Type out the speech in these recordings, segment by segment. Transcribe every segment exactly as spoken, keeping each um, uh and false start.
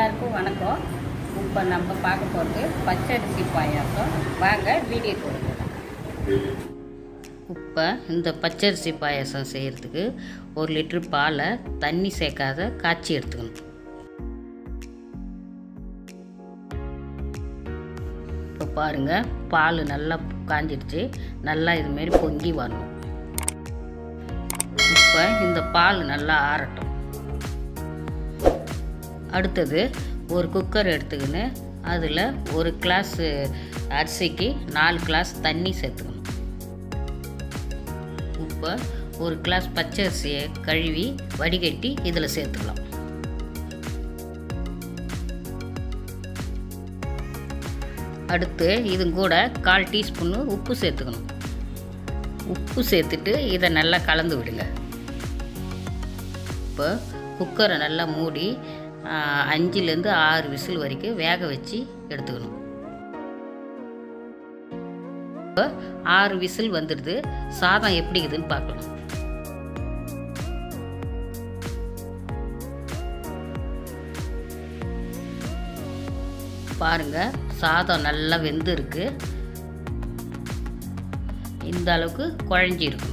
எல்லாருக்கும் வணக்கம். இப்போ நம்ம பார்க்க போகிறது பச்சரிசி பாயாசம். வாங்க வீடியோ கொடுக்கலாம். இப்போ இந்த பச்சரிசி பாயாசம் செய்கிறதுக்கு ஒரு லிட்டர் பாலை தண்ணி சேர்க்காத காய்ச்சி எடுத்துக்கணும். இப்போ பாருங்கள், பால் நல்லா காஞ்சிடுச்சு. நல்லா இதுமாரி பொங்கி வரணும். இப்போ இந்த பால் நல்லா ஆறட்டும். அடுத்தது ஒரு குக்கர் எடுத்துக்கின்னு அதில் ஒரு கிளாஸ் அரிசிக்கு நாலு கிளாஸ் தண்ணி சேர்த்துக்கணும். இப்போ ஒரு கிளாஸ் பச்சரிசியை கழுவி வடிகட்டி இதில் சேர்த்துக்கலாம். அடுத்து இது கூட கால் டீஸ்பூன்னு உப்பு சேர்த்துக்கணும். உப்பு சேர்த்துட்டு இதை நல்லா கலந்து விடுங்க. இப்போ குக்கரை நல்லா மூடி அஞ்சுலேருந்து ஆறு விசில் வரைக்கும் வேக வச்சு எடுத்துக்கணும். இப்போ ஆறு விசில் வந்துடுது. சாதம் எப்படி இருக்குதுன்னு பார்க்கலாம். பாருங்க, சாதம் நல்லா வெந்து இருக்கு. இந்த அளவுக்கு குழஞ்சி இருக்கும்.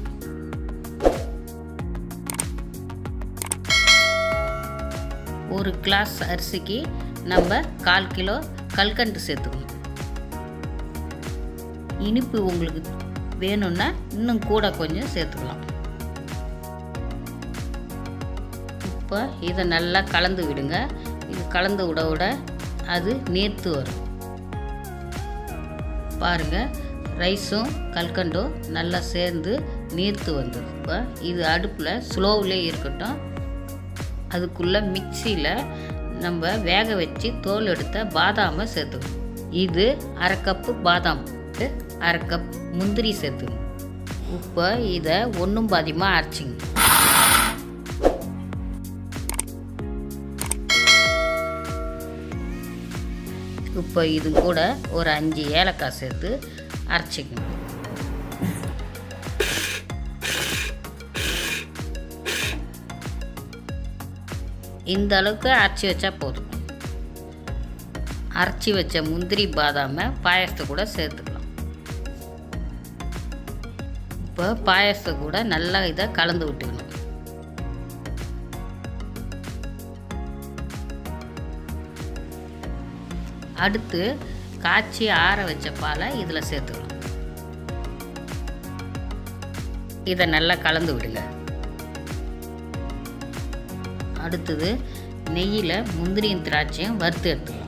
ஒரு கிளாஸ் அரிசிக்கு நம்ம கால் கிலோ கல்கண்டு சேர்த்துக்கணும். இனிப்பு உங்களுக்கு வேணும்னா இன்னும் கூட கொஞ்சம் சேர்த்துக்கலாம். இப்போ இதை நல்லா கலந்து விடுங்க. இது கலந்து விட விட அது நேர்த்து வரும். பாருங்கள், ரைஸும் கல்கண்டும் நல்லா சேர்ந்து நீர்த்து வந்தது. இப்போ இது அடுப்பில் ஸ்லோவிலே இருக்கட்டும். அதுக்குள்ளே மிக்சியில் நம்ம வேக வச்சு தோல் எடுத்த பாதாமை சேர்த்துக்கணும். இது அரை கப்பு பாதாம், அரை கப் முந்திரி சேர்த்துக்கணும். இப்போ இதை ஒன்றும் பாதியமாக அரைச்சிங்க. இப்போ இது கூட ஒரு அஞ்சு ஏலக்காய் சேர்த்து அரைச்சிக்கணும். இந்த அளவுக்கு அரைச்சி வச்சா போதும். அரைச்சி வச்ச முந்திரி பாதாமை பாயசத்தை கூட சேர்த்துக்கலாம். இப்போ பாயசத்தை கூட நல்லா இதை கலந்து விட்டுக்கணும். அடுத்து காய்ச்சி ஆற வச்ச பாலை இதில் சேர்த்துக்கலாம். இதை நல்லா கலந்து விடுங்க. அடுத்தது நெய்யில் முந்திரியும் திராட்சையும் வறுத்து எடுத்துக்கலாம்.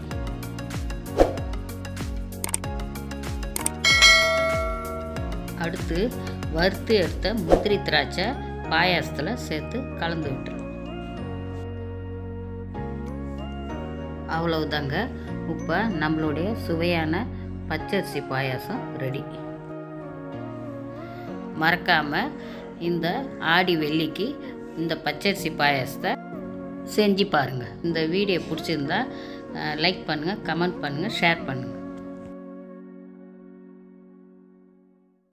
அடுத்து வறுத்து எடுத்த முந்திரி திராட்சை பாயாசத்தில் சேர்த்து கலந்து விட்டுருலாம். அவ்வளவுதாங்க. இப்போ நம்மளுடைய சுவையான பச்சரிசி பாயாசம் ரெடி. மறக்காமல் இந்த ஆடி வெள்ளிக்கு இந்த பச்சரிசி பாயாசத்தை செஞ்சு பாருங்கள். இந்த வீடியோ பிடிச்சிருந்தா லைக் பண்ணுங்கள், கமெண்ட் பண்ணுங்கள், ஷேர் பண்ணுங்கள்.